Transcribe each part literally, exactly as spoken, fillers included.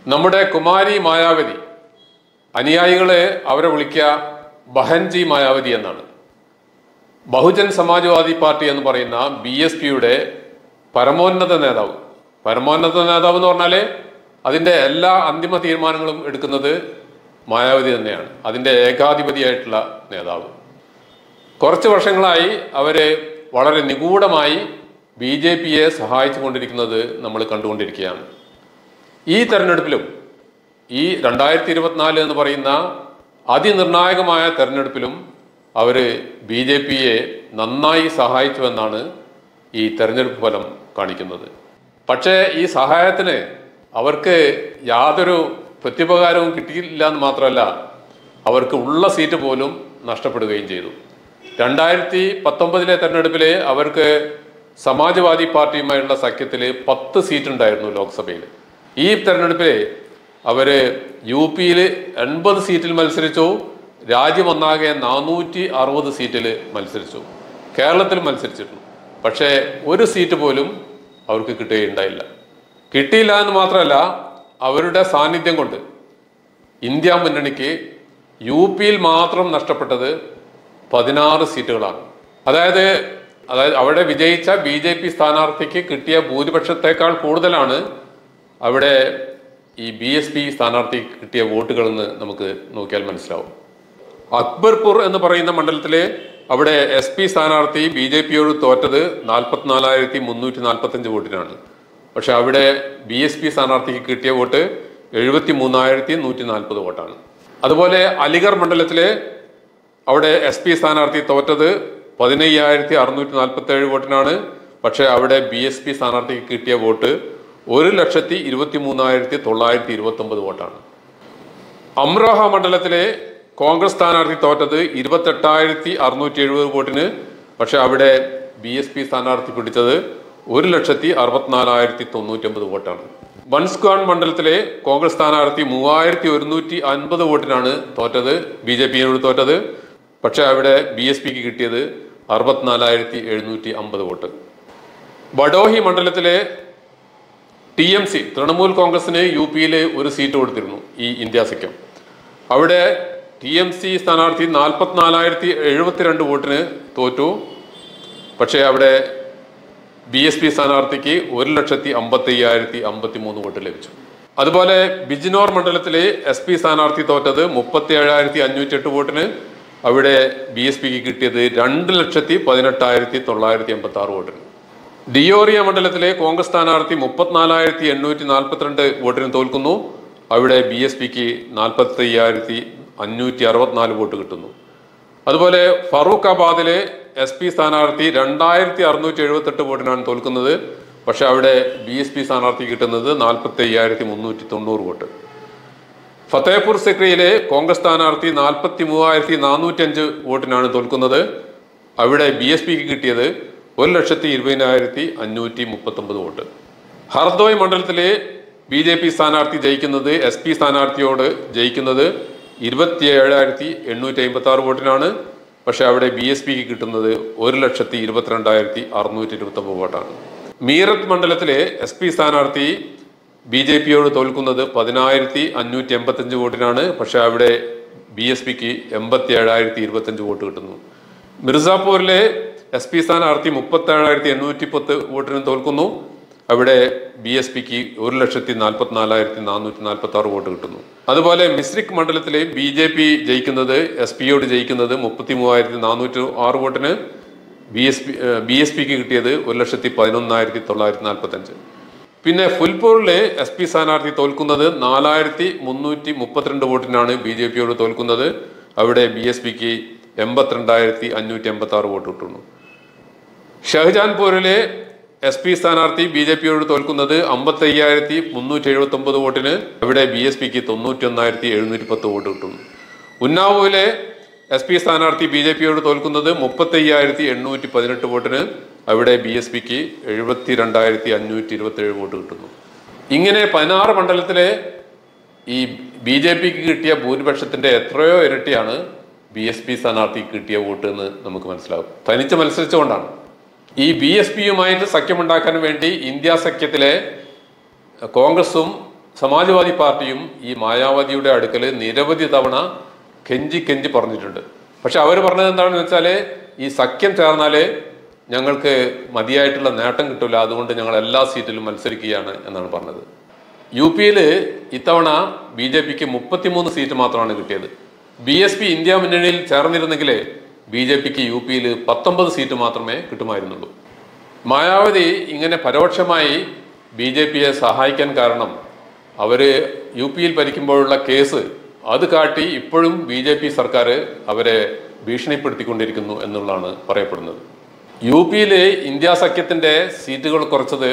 നമ്മുടെ കുമാരി മായാവതി അനുയായികളെ അവരെ വിളിക്കുക ബഹൻജി മായാവതി എന്നാണ്. ബഹുജൻ സമാജ്വാദി പാർട്ടി എന്ന് പറയുന്ന ബി എസ് പിയുടെ പരമോന്നത നേതാവ്. പരമോന്നത നേതാവ് എന്ന് പറഞ്ഞാൽ അതിൻ്റെ എല്ലാ അന്തിമ തീരുമാനങ്ങളും എടുക്കുന്നത് മായാവതി തന്നെയാണ്, അതിൻ്റെ ഏകാധിപതിയായിട്ടുള്ള നേതാവ്. കുറച്ച് വർഷങ്ങളായി അവർ വളരെ നിഗൂഢമായി ബി ജെ പിയെ സഹായിച്ചു കൊണ്ടിരിക്കുന്നത് നമ്മൾ കണ്ടുകൊണ്ടിരിക്കുകയാണ്. ഈ തെരഞ്ഞെടുപ്പിലും ഈ രണ്ടായിരത്തി ഇരുപത്തിനാല് എന്ന് പറയുന്ന അതിനിർണായകമായ തെരഞ്ഞെടുപ്പിലും അവർ ബി ജെ പിയെ നന്നായി സഹായിച്ചുവെന്നാണ് ഈ തെരഞ്ഞെടുപ്പ് ഫലം കാണിക്കുന്നത്. പക്ഷേ ഈ സഹായത്തിന് അവർക്ക് യാതൊരു പ്രത്യുപകാരവും കിട്ടിയില്ല എന്ന് മാത്രമല്ല, അവർക്ക് ഉള്ള സീറ്റ് പോലും നഷ്ടപ്പെടുകയും ചെയ്തു. രണ്ടായിരത്തി പത്തൊമ്പതിലെ തെരഞ്ഞെടുപ്പിൽ അവർക്ക് സമാജ്വാദി പാർട്ടിയുമായുള്ള സഖ്യത്തിൽ പത്ത് സീറ്റ് ഉണ്ടായിരുന്നു ലോക്സഭയിൽ. ഈ തെരഞ്ഞെടുപ്പിൽ അവർ യു പിയിൽ എൺപത് സീറ്റിൽ മത്സരിച്ചു, രാജ്യമൊന്നാകെ നാനൂറ്റി അറുപത് സീറ്റിൽ മത്സരിച്ചു, കേരളത്തിൽ മത്സരിച്ചിട്ടുണ്ട്. പക്ഷേ ഒരു സീറ്റ് പോലും അവർക്ക് കിട്ടുകയുണ്ടായില്ല. കിട്ടിയില്ല എന്ന് മാത്രമല്ല, അവരുടെ സാന്നിധ്യം കൊണ്ട് ഇന്ത്യ മുന്നണിക്ക് യു പിയിൽ മാത്രം നഷ്ടപ്പെട്ടത് പതിനാറ് സീറ്റുകളാണ്. അതായത് അതായത് അവിടെ വിജയിച്ച ബി ജെ പി സ്ഥാനാർത്ഥിക്ക് കിട്ടിയ ഭൂരിപക്ഷത്തേക്കാൾ കൂടുതലാണ് അവിടെ ഈ ബി എസ് പി സ്ഥാനാർത്ഥിക്ക് കിട്ടിയ വോട്ടുകളെന്ന് നമുക്ക് നോക്കിയാൽ മനസ്സിലാവും. അക്ബർപൂർ എന്ന് പറയുന്ന മണ്ഡലത്തിലെ അവിടെ എസ് പി സ്ഥാനാർത്ഥി ബി ജെ പിയോട് തോറ്റത് നാൽപ്പത്തിനാലായിരത്തി മുന്നൂറ്റി നാൽപ്പത്തഞ്ച് വോട്ടിനാണ്. പക്ഷെ അവിടെ ബി എസ് പി സ്ഥാനാർത്ഥിക്ക് കിട്ടിയ വോട്ട് എഴുപത്തി മൂന്നായിരത്തി നൂറ്റി നാൽപ്പത് വോട്ടാണ്. അതുപോലെ അലിഗർ മണ്ഡലത്തിലെ അവിടെ എസ് പി സ്ഥാനാർത്ഥി തോറ്റത് പതിനയ്യായിരത്തി അറുന്നൂറ്റി നാൽപ്പത്തി ഏഴ് വോട്ടിനാണ്. പക്ഷെ അവിടെ ബി എസ് പി സ്ഥാനാർത്ഥിക്ക് കിട്ടിയ വോട്ട് ഒരു ലക്ഷത്തി ഇരുപത്തി മൂന്നായിരത്തി തൊള്ളായിരത്തി ഇരുപത്തി ഒമ്പത് വോട്ടാണ്. അമ്രോഹ മണ്ഡലത്തിലെ കോൺഗ്രസ് സ്ഥാനാർത്ഥി തോറ്റത് ഇരുപത്തെട്ടായിരത്തി അറുന്നൂറ്റി എഴുപത് വോട്ടിന്. പക്ഷെ അവിടെ ബി എസ് പി സ്ഥാനാർത്ഥി പിടിച്ചത് ഒരു ലക്ഷത്തി അറുപത്തിനാലായിരത്തി തൊണ്ണൂറ്റി ഒമ്പത് വോട്ടാണ്. ബൻസ്ഗാൺ മണ്ഡലത്തിലെ കോൺഗ്രസ് സ്ഥാനാർത്ഥി മൂവായിരത്തി ഒരുന്നൂറ്റി അൻപത് വോട്ടിനാണ് തോറ്റത്, ബി ജെ പിയോട് തോറ്റത്. പക്ഷെ അവിടെ ബി എസ് പിക്ക് കിട്ടിയത് അറുപത്തിനാലായിരത്തി എഴുന്നൂറ്റി അമ്പത് വോട്ട്. ബഡോഹി മണ്ഡലത്തിലെ ടി എം സി തൃണമൂൽ കോൺഗ്രസിന് യു പിയിൽ ഒരു സീറ്റ് കൊടുത്തിരുന്നു ഈ ഇന്ത്യ സഖ്യം. അവിടെ ടി എം സി സ്ഥാനാർത്ഥി നാൽപ്പത്തിനാലായിരത്തി എഴുപത്തിരണ്ട് വോട്ടിന് തോറ്റു. പക്ഷേ അവിടെ ബി എസ് പി സ്ഥാനാർത്ഥിക്ക് ഒരു ലക്ഷത്തി അമ്പത്തി അയ്യായിരത്തി അമ്പത്തി മൂന്ന് വോട്ട് ലഭിച്ചു. അതുപോലെ ബിജ്നോർ മണ്ഡലത്തിലെ എസ് പി സ്ഥാനാർത്ഥി തോറ്റത് മുപ്പത്തി ഏഴായിരത്തി അഞ്ഞൂറ്റി എട്ട് വോട്ടിന്. അവിടെ ബി എസ് പിക്ക് കിട്ടിയത് രണ്ട് ലക്ഷത്തി പതിനെട്ടായിരത്തി തൊള്ളായിരത്തി എൺപത്തി ആറ് വോട്ടിന്. ഡിയോറിയ മണ്ഡലത്തിലെ കോൺഗ്രസ് സ്ഥാനാർത്ഥി മുപ്പത്തിനാലായിരത്തി എണ്ണൂറ്റി നാൽപ്പത്തിരണ്ട് വോട്ടിന് തോൽക്കുന്നു. അവിടെ ബി എസ് പിക്ക് നാൽപ്പത്തി അയ്യായിരത്തി അഞ്ഞൂറ്റി അറുപത്തിനാല് വോട്ട് കിട്ടുന്നു. അതുപോലെ ഫറൂഖാബാദിലെ എസ് പി സ്ഥാനാർത്ഥി രണ്ടായിരത്തി അറുന്നൂറ്റി എഴുപത്തെട്ട് വോട്ടിനാണ് തോൽക്കുന്നത്. പക്ഷെ അവിടെ ബി എസ് പി സ്ഥാനാർത്ഥി കിട്ടുന്നത് നാൽപ്പത്തി അയ്യായിരത്തി മുന്നൂറ്റി തൊണ്ണൂറ് വോട്ട്. ഫത്തേപൂർ സിക്രിയിലെ കോൺഗ്രസ് സ്ഥാനാർത്ഥി നാൽപ്പത്തി മൂവായിരത്തി നാനൂറ്റി അഞ്ച് വോട്ടിനാണ് തോൽക്കുന്നത്. അവിടെ ബി എസ് പിക്ക് കിട്ടിയത് ഒരു ലക്ഷത്തി ഇരുപതിനായിരത്തി അഞ്ഞൂറ്റി മുപ്പത്തൊമ്പത് വോട്ട്. ഹർദോയ് മണ്ഡലത്തിലെ ബി ജെ പി സ്ഥാനാർത്ഥി ജയിക്കുന്നത് എസ് പി സ്ഥാനാർത്ഥിയോട് ജയിക്കുന്നത് ഇരുപത്തി ഏഴായിരത്തി എണ്ണൂറ്റി അമ്പത്തി ആറ് വോട്ടിനാണ്. പക്ഷെ അവിടെ ബി എസ് പിക്ക് കിട്ടുന്നത് ഒരു ലക്ഷത്തി ഇരുപത്തിരണ്ടായിരത്തി അറുന്നൂറ്റി ഇരുപത്തി ഒമ്പത് വോട്ടാണ്. മീറത്ത് മണ്ഡലത്തിലെ എസ് പി സ്ഥാനാർത്ഥി ബി ജെ പിയോട് തോൽക്കുന്നത് പതിനായിരത്തി അഞ്ഞൂറ്റി എൺപത്തഞ്ച് വോട്ടിനാണ്. പക്ഷെ അവിടെ ബി എസ് പിക്ക് എൺപത്തി ഏഴായിരത്തി ഇരുപത്തഞ്ച് വോട്ട് കിട്ടുന്നു. മിർസാപൂരിലെ എസ് പി സ്ഥാനാർത്ഥി മുപ്പത്തി ഏഴായിരത്തി എണ്ണൂറ്റി പത്ത് വോട്ടിന് തോൽക്കുന്നു. അവിടെ ബി എസ് പിക്ക് ഒരു ലക്ഷത്തി നാൽപ്പത്തി നാലായിരത്തി നാനൂറ്റി നാൽപ്പത്തി ആറ് വോട്ട് കിട്ടുന്നു. അതുപോലെ മിസ്രിക് മണ്ഡലത്തിലെ ബി ജെ പി ജയിക്കുന്നത് എസ് പിയോട് ജയിക്കുന്നത് മുപ്പത്തി മൂവായിരത്തി നാനൂറ്റി ആറ് വോട്ടിന്. B S P B S പിക്ക് കിട്ടിയത് ഒരു ലക്ഷത്തി പതിനൊന്നായിരത്തി തൊള്ളായിരത്തി നാൽപ്പത്തി അഞ്ച്. പിന്നെ ഫുൽപൂരിലെ എസ് പി സ്ഥാനാർത്ഥി തോൽക്കുന്നത് നാലായിരത്തി മുന്നൂറ്റി മുപ്പത്തിരണ്ട് വോട്ടിനാണ് ബി ജെ പിയോട് തോൽക്കുന്നത്. അവിടെ ബി എസ് പിക്ക് എൺപത്തിരണ്ടായിരത്തി അഞ്ഞൂറ്റി എൺപത്തി ആറ് വോട്ട് കിട്ടുന്നു. ഷഹജാൻപൂരിലെ എസ് പി സ്ഥാനാർത്ഥി ബി ജെ പിയോട് തോൽക്കുന്നത് അമ്പത്തി അയ്യായിരത്തി മുന്നൂറ്റി എഴുപത്തി ഒമ്പത് വോട്ടിന്. അവിടെ ബി എസ് പിക്ക് തൊണ്ണൂറ്റി ഒന്നായിരത്തി എഴുന്നൂറ്റി പത്ത് വോട്ട് കിട്ടുന്നു. ഉന്നാവോയിലെ എസ് പി സ്ഥാനാർത്ഥി ബി ജെ പിയോട് തോൽക്കുന്നത് മുപ്പത്തി അയ്യായിരത്തി എണ്ണൂറ്റി പതിനെട്ട് വോട്ടിന്. അവിടെ ബി എസ് പിക്ക് എഴുപത്തി രണ്ടായിരത്തി അഞ്ഞൂറ്റി ഇരുപത്തി ഏഴ് വോട്ട് കിട്ടുന്നു. ഇങ്ങനെ പതിനാറ് മണ്ഡലത്തിലെ ഈ ബി ജെ പിക്ക് കിട്ടിയ ഭൂരിപക്ഷത്തിന്റെ എത്രയോ ഇരട്ടിയാണ് ബി എസ് പി സ്ഥാനാർത്ഥിക്ക് കിട്ടിയ വോട്ട് എന്ന് നമുക്ക് മനസ്സിലാകും. തനിച്ച് മത്സരിച്ചുകൊണ്ടാണ്. ഈ ബി എസ് പിയുമായിട്ട് സഖ്യമുണ്ടാക്കാൻ വേണ്ടി ഇന്ത്യ സഖ്യത്തിലെ കോൺഗ്രസും സമാജ്വാദി പാർട്ടിയും ഈ മായാവതിയുടെ അടുക്കൽ നിരവധി തവണ കെഞ്ചി കെഞ്ചി പറഞ്ഞിട്ടുണ്ട്. പക്ഷെ അവർ പറഞ്ഞത് എന്താണെന്ന് വെച്ചാൽ ഈ സഖ്യം ചേർന്നാൽ ഞങ്ങൾക്ക് മതിയായിട്ടുള്ള നേട്ടം കിട്ടില്ല, അതുകൊണ്ട് ഞങ്ങൾ എല്ലാ സീറ്റിലും മത്സരിക്കുകയാണ് എന്നാണ് പറഞ്ഞത്. യു പിയിൽ ഇത്തവണ ബി ജെ പിക്ക് മുപ്പത്തിമൂന്ന് സീറ്റ് മാത്രമാണ് കിട്ടിയത്. ബി എസ് പി ഇന്ത്യ മുന്നണിയിൽ ചേർന്നിരുന്നെങ്കിൽ ബി ജെ പിക്ക് യു പിയിൽ പത്തൊമ്പത് സീറ്റ് മാത്രമേ കിട്ടുമായിരുന്നുള്ളൂ. മായാവതി ഇങ്ങനെ പരോക്ഷമായി ബി ജെ പിയെ സഹായിക്കാൻ കാരണം അവർ യു പിയിൽ ഭരിക്കുമ്പോഴുള്ള കേസ് അത് കാട്ടി ഇപ്പോഴും ബി ജെ പി സർക്കാർ അവരെ ഭീഷണിപ്പെടുത്തിക്കൊണ്ടിരിക്കുന്നു എന്നുള്ളതാണ് പറയപ്പെടുന്നത്. യു പിയിൽ ഇന്ത്യ സഖ്യത്തിൻ്റെ സീറ്റുകൾ കുറച്ചത്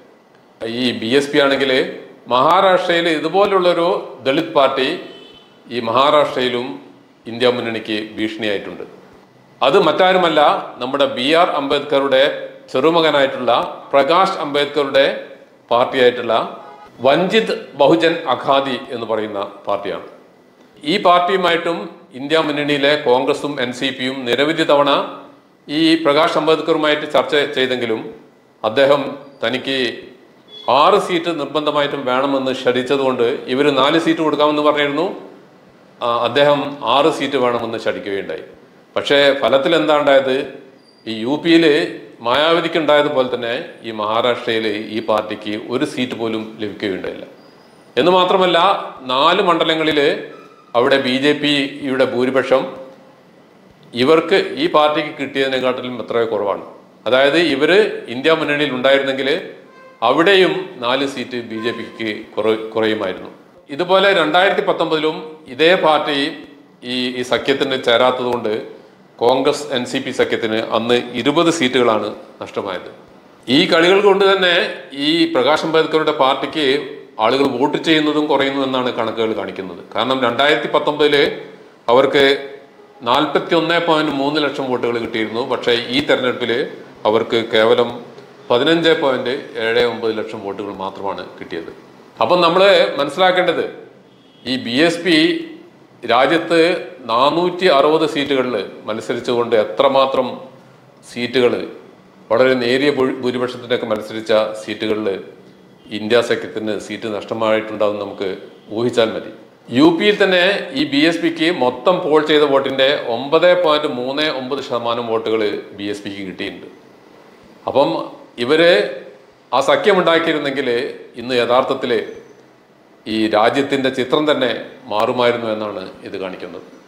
ഈ ബി എസ് പി ആണെങ്കിൽ മഹാരാഷ്ട്രയിൽ ഇതുപോലുള്ളൊരു ദളിത് പാർട്ടി ഈ മഹാരാഷ്ട്രയിലും ഇന്ത്യ മുന്നണിക്ക് ഭീഷണിയായിട്ടുണ്ട്. അത് മറ്റാരുമല്ല, നമ്മുടെ ബി ആർ അംബേദ്കറുടെ ചെറുമകനായിട്ടുള്ള പ്രകാശ് അംബേദ്കറുടെ പാർട്ടിയായിട്ടുള്ള വഞ്ചിത് ബഹുജൻ അഘാദി എന്ന് പറയുന്ന പാർട്ടിയാണ്. ഈ പാർട്ടിയുമായിട്ടും ഇന്ത്യ മുന്നണിയിലെ കോൺഗ്രസും എൻ സി പിയും നിരവധി തവണ ഈ പ്രകാശ് അംബേദ്കറുമായിട്ട് ചർച്ച ചെയ്തെങ്കിലും അദ്ദേഹം തനിക്ക് ആറ് സീറ്റ് നിർബന്ധമായിട്ടും വേണമെന്ന് ശഠിച്ചതുകൊണ്ട് ഇവർ നാല് സീറ്റ് കൊടുക്കാമെന്ന് പറഞ്ഞിരുന്നു. അദ്ദേഹം ആറ് സീറ്റ് വേണമെന്ന് ശഠിക്കുകയുണ്ടായി. പക്ഷേ ഫലത്തിൽ എന്താ ഉണ്ടായത്? ഈ യു പിയിൽ മായാവതിക്ക് ഉണ്ടായതുപോലെ തന്നെ ഈ മഹാരാഷ്ട്രയിൽ ഈ പാർട്ടിക്ക് ഒരു സീറ്റ് പോലും ലഭിക്കുകയുണ്ടായില്ല. എന്ന് മാത്രമല്ല, നാല് മണ്ഡലങ്ങളിൽ അവിടെ ബി ജെ പിയുടെ ഭൂരിപക്ഷം ഇവർക്ക് ഈ പാർട്ടിക്ക് കിട്ടിയതിനെക്കാട്ടിലും എത്രയോ കുറവാണ്. അതായത് ഇവർ ഇന്ത്യ മുന്നണിയിൽ ഉണ്ടായിരുന്നെങ്കിൽ അവിടെയും നാല് സീറ്റ് ബി ജെ പിക്ക് കുറ കുറയുമായിരുന്നു. ഇതുപോലെ രണ്ടായിരത്തി പത്തൊമ്പതിലും ഇതേ പാർട്ടി ഈ ഈ സഖ്യത്തിന് ചേരാത്തത് കൊണ്ട് കോൺഗ്രസ് എൻ സി പി സഖ്യത്തിന് അന്ന് ഇരുപത് സീറ്റുകളാണ് നഷ്ടമായത്. ഈ കളികൾ കൊണ്ട് തന്നെ ഈ പ്രകാശ് അംബേദ്കറുടെ പാർട്ടിക്ക് ആളുകൾ വോട്ട് ചെയ്യുന്നതും കുറയുന്നു എന്നാണ് കണക്കുകൾ കാണിക്കുന്നത്. കാരണം രണ്ടായിരത്തി പത്തൊമ്പതില് അവർക്ക് നാൽപ്പത്തി ഒന്ന് പോയിന്റ് മൂന്ന് ലക്ഷം വോട്ടുകൾ കിട്ടിയിരുന്നു. പക്ഷേ ഈ തെരഞ്ഞെടുപ്പിൽ അവർക്ക് കേവലം പതിനഞ്ച് പോയിന്റ് ഏഴ് ഒമ്പത് ലക്ഷം വോട്ടുകൾ മാത്രമാണ് കിട്ടിയത്. അപ്പം നമ്മൾ മനസ്സിലാക്കേണ്ടത് ഈ ബി എസ് പി രാജ്യത്ത് നാനൂറ്റി അറുപത് സീറ്റുകളിൽ മത്സരിച്ചുകൊണ്ട് എത്രമാത്രം സീറ്റുകൾ വളരെ നേരിയ ഭൂരിപക്ഷത്തിനൊക്കെ മത്സരിച്ച സീറ്റുകളിൽ ഇന്ത്യ സഖ്യത്തിന് സീറ്റ് നഷ്ടമായിട്ടുണ്ടാവും നമുക്ക് ഊഹിച്ചാൽ മതി. യു പിയിൽ തന്നെ ഈ ബി എസ് പിക്ക് മൊത്തം പോൾ ചെയ്ത വോട്ടിൻ്റെ ഒമ്പത് പോയിന്റ് മൂന്ന് ഒമ്പത് ശതമാനം വോട്ടുകൾ ബി എസ് പിക്ക് കിട്ടിയിട്ടുണ്ട്. അപ്പം ഇവര് ആ സഖ്യമുണ്ടാക്കിയിരുന്നെങ്കിൽ ഇന്ന് യഥാർത്ഥത്തിൽ ഈ രാജ്യത്തിൻ്റെ ചിത്രം തന്നെ മാറുമായിരുന്നു എന്നാണ് ഇത് കാണിക്കുന്നത്.